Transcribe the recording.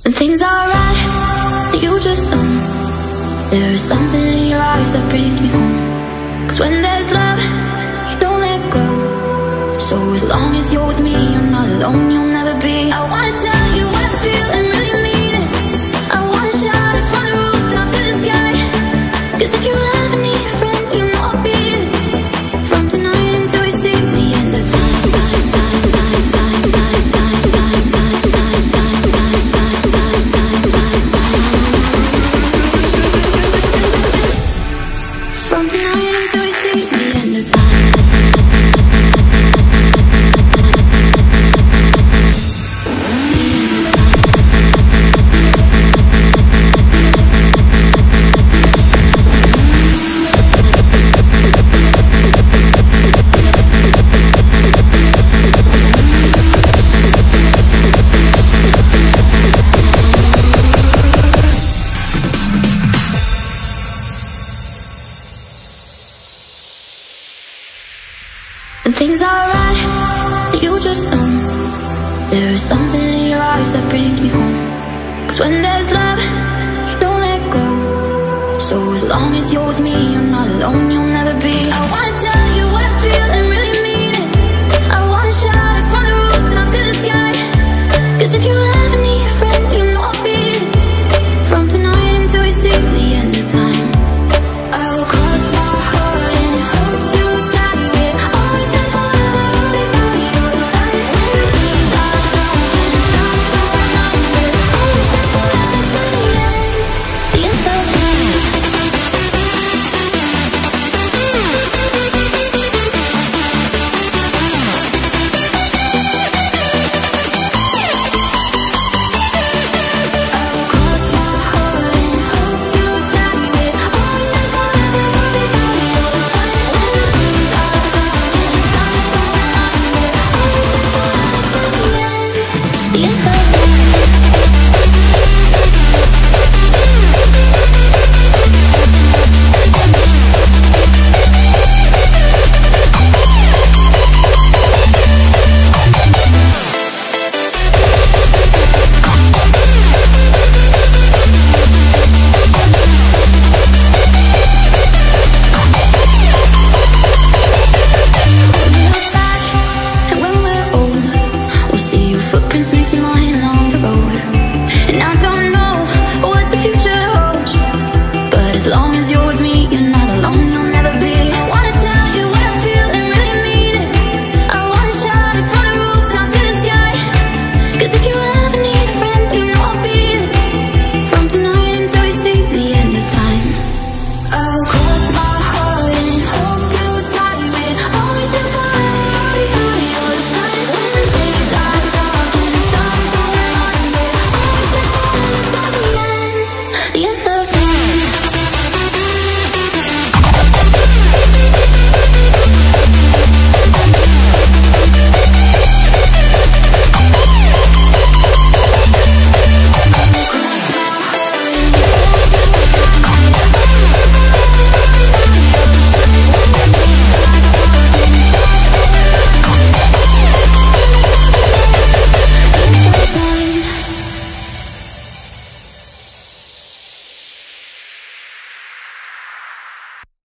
When things are right, you just know there is something in your eyes that brings me home. 'Cause when there's love, you don't let go. So as long as you're with me, you're not alone, you'll never be. I wanna tell you what I feel and really mean it. I wanna shout it from the rooftop to the sky. 'Cause if you ever need a friend, you know I'll be it. From tonight until we see the end of time. From tonight until we see the end of time. When things are right, you just know there is something in your eyes that brings me home. 'Cause when there's love, you don't let go. So as long as you're with me, you're not alone.